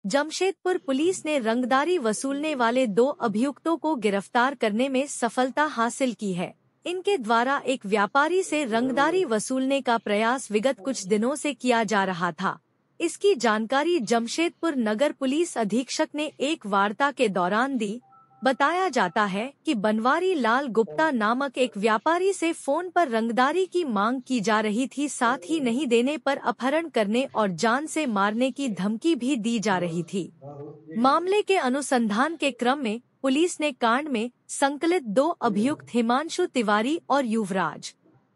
Jamshedpur police ने रंगदारी वसूलने वाले 2 अभियुक्तों को गिरफ्तार करने में सफलता हासिल की है। इनके द्वारा एक व्यापारी से रंगदारी वसूलने का प्रयास विगत कुछ दिनों से किया जा रहा था। इसकी जानकारी जमशेदपुर नगर पुलिस अधीक्षक ने एक वार्ता के दौरान दी। बताया जाता है कि बनवारी लाल गुप्ता नामक एक व्यापारी से फोन पर रंगदारी की मांग की जा रही थी, साथ ही नहीं देने पर अपहरण करने और जान से मारने की धमकी भी दी जा रही थी। मामले के अनुसंधान के क्रम में पुलिस ने कांड में संकलित 2 अभियुक्त हिमांशु तिवारी और युवराज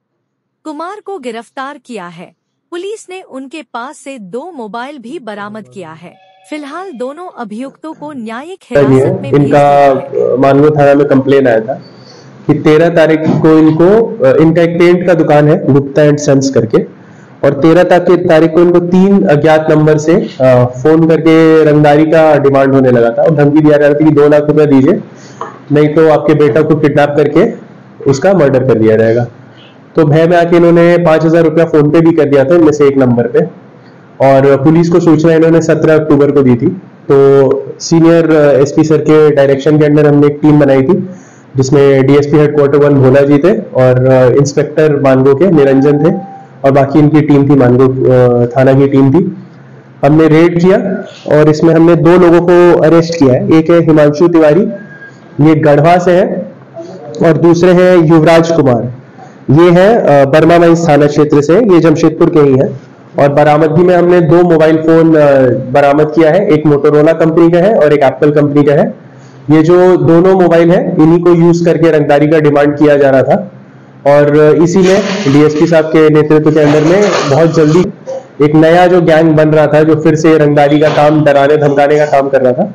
कुमार को गिरफ्तार किया है। पुलिस ने उनके पास से 2 मोबाइल भी बरामद किया है। फिलहाल दोनों अभियुक्तों को न्यायिक हिरासत में इनका मानगो थाना में कंप्लेन आया था कि 13 तारीख को इनका एक पेंट का दुकान है गुप्ता एंड सन्स करके, और 13 तारीख को इनको 3 अज्ञात नंबर से फोन करके रंगदारी का डिमांड होने लगा था और धमकी दिया जा रहा था कि 2 लाख रुपया दीजिए, नहीं तो आपके बेटा को किडनैप करके उसका मर्डर कर दिया जाएगा। तो भय में आके इन्होंने 5000 रुपया फोन पे भी कर दिया था इनमें से एक नंबर पे, और पुलिस को सूचना इन्होंने 17 अक्टूबर को दी थी। तो सीनियर एसपी सर के डायरेक्शन के अंदर हमने एक टीम बनाई थी जिसमें डीएसपी हेडक्वार्टर 1 भोला जी थे और इंस्पेक्टर मानगो के निरंजन थे और बाकी इनकी टीम थी, मानगो थाना की टीम थी। हमने रेड किया और इसमें हमने 2 लोगों को अरेस्ट किया है। एक है हिमांशु तिवारी, ये गढ़वा से है, और दूसरे हैं युवराज कुमार, ये है बर्मा माइंस थाना क्षेत्र से, ये जमशेदपुर के ही है। और बरामदगी में हमने 2 मोबाइल फोन बरामद किया है, एक मोटोरोला कंपनी का है और एक एप्पल कंपनी का है। ये जो दोनों मोबाइल है इन्हीं को यूज करके रंगदारी का डिमांड किया जा रहा था और इसी में डीएसपी साहब के नेतृत्व के अंदर में बहुत जल्दी एक नया जो गैंग बन रहा था जो फिर से रंगदारी का काम, डराने धमकाने का काम कर रहा था,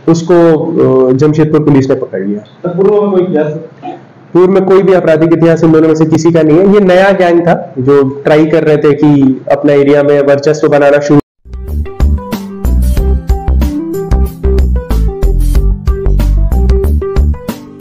उसको जमशेदपुर पुलिस ने पकड़ लिया। पूर्व में कोई भी आपराधिक इतिहास इन दोनों में से किसी का नहीं है। ये नया गैंग था जो ट्राई कर रहे थे कि अपना एरिया में वर्चस्व बनाना शुरू